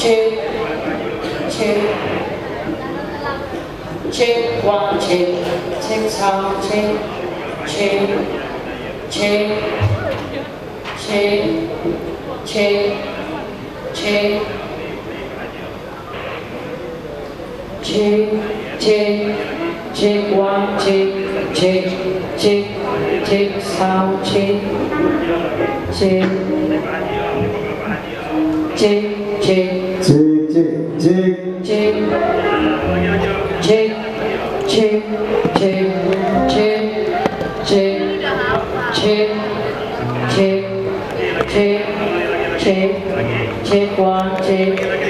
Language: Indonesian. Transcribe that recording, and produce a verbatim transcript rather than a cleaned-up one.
check, check, check one, check, check sound, check, check, check, check, check, check, check, check, check one, check, check, check, check sound, check, check, check, check, Cek, cek, cek. check, check, check, check, check, check, check, check, check, check, check one, check.